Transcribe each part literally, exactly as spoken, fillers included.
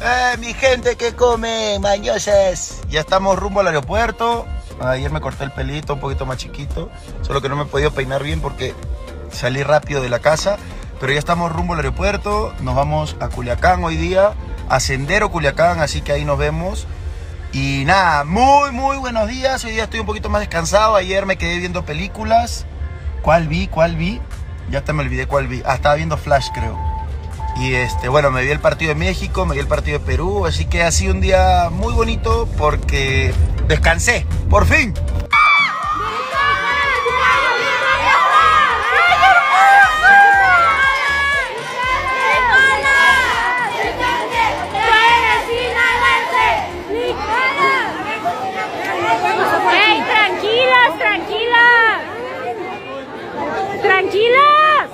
Eh, mi gente que come, mañosas. Ya estamos rumbo al aeropuerto. Ayer me corté el pelito un poquito más chiquito, solo que no me he podido peinar bien porque salí rápido de la casa. Pero ya estamos rumbo al aeropuerto. Nos vamos a Culiacán hoy día, a Sendero Culiacán, así que ahí nos vemos. Y nada, muy muy buenos días. Hoy día estoy un poquito más descansado. Ayer me quedé viendo películas. ¿Cuál vi? ¿Cuál vi? Ya hasta me olvidé cuál vi. Ah, estaba viendo Flash, creo. Y este, bueno, me vi el partido de México, me vi el partido de Perú, así que ha sido un día muy bonito porque descansé, por fin. ¡Ey, tranquilas, tranquilas! ¡Tranquilas!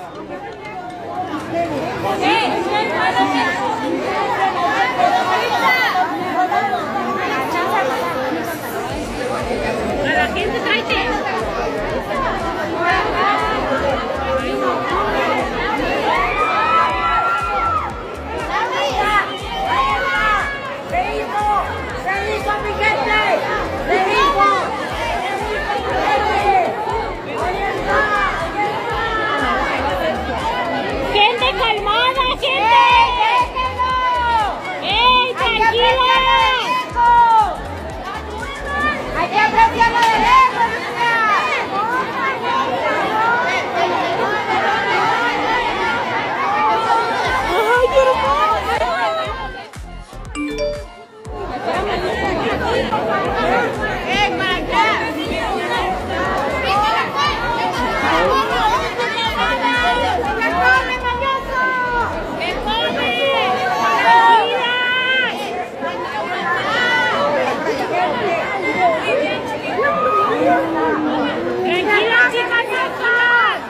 A la gente tráete. Gente calmada, gente. ¡Ey, tranquila! Hay que apreciarlo de lejos, tranquilas, chicas, chicas.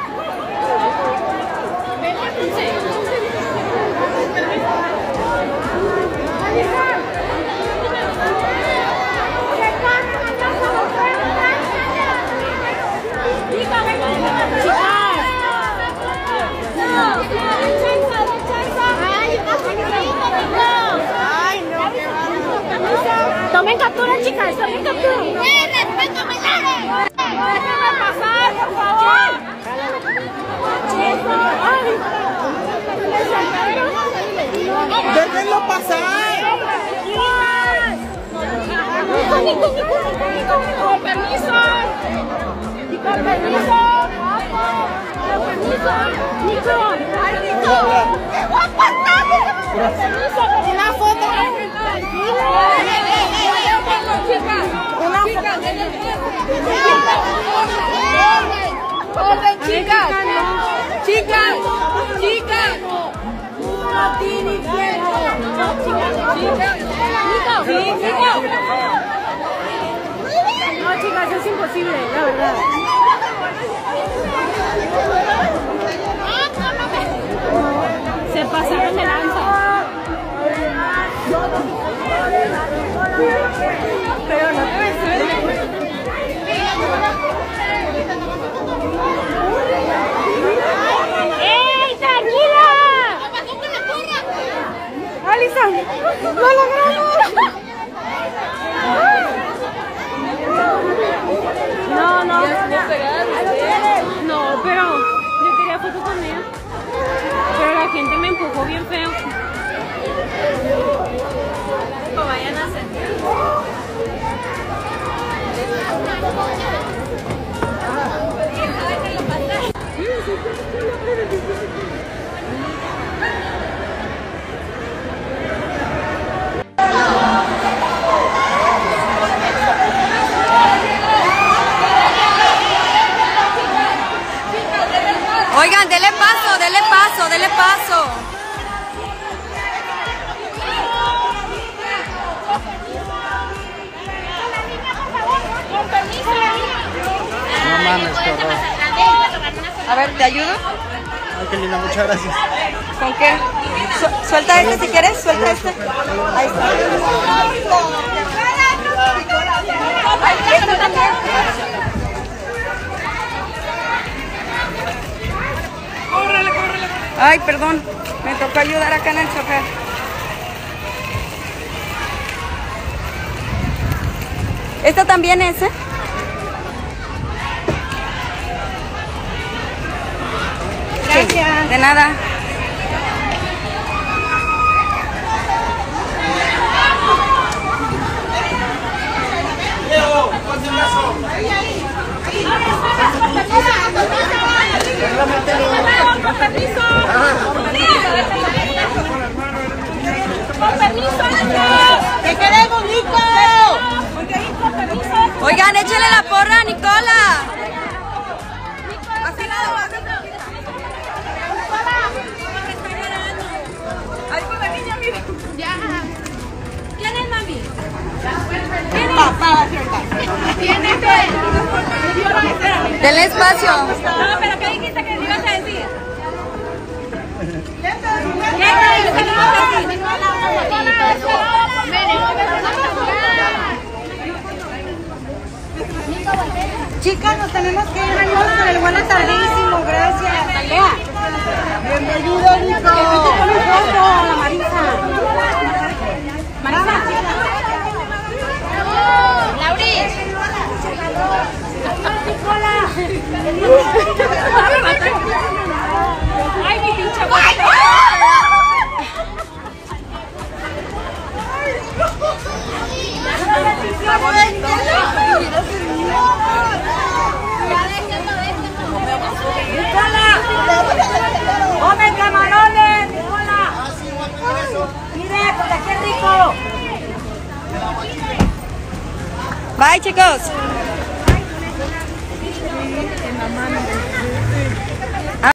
Tomen captura, chicas, tomen captura. ¡Eh, respeto, mensaje! ¡Déjenme pasar, por favor! ¡Déjenlo pasar! ¡Nico, Nico, Nico, Nico, Nico! ¡Con permiso! ¡Con permiso! ¡Con permiso! ¡Nico! ¡Ay, Nico! ¡Qué guapa estás! ¡Con permiso! ¡Una foto! Una foto. ¡Orden, chicas! ¡Chicas! ¡Chicas! ¡No tiene tiempo! ¡Chicas! ¡Nico! ¡Nico! No, chicas, es imposible, la verdad. Se pasaron de lanza. Pero no te ves. ¡Ey, tranquila! ¿Qué pasó con la porra? Alison, ¡lo logramos! No, no. No, pero yo quería foto con ella. Pero la gente me empujó bien feo. Vayan a sentir. Oigan, dele paso, dele paso, dele paso. No mames, qué horror. A ver, ¿te ayudo? Ay, qué linda, muchas gracias. ¿Con qué? Su- suelta este si quieres, suelta este. Ahí está. Ay, esto también. Ay, perdón, me tocó ayudar acá en el chofer. ¿Esta también es, eh? Gracias. De nada. Con permiso. Con permiso, niños. ¡Te queremos, Nico! Con permiso. Oigan, échenle la porra a Nicola. Ay, con la niña, mira. Ya. ¿Quién es, mami? Papá, ¿Quién es? Espérame. Denle espacio. No, pero ¿qué dijiste que ibas a decir? ¿Qué dijiste que ibas a decir? Chicas, nos tenemos que ir, venimos con el vuelo tardísimo, gracias. Bienvenido, Nico. Con un foto, la Marisa. Marisa. Lauris. Ay, mi pinche ¡Come camarones, Nicola! ¡Mire, pues qué rico! Bye, chicos.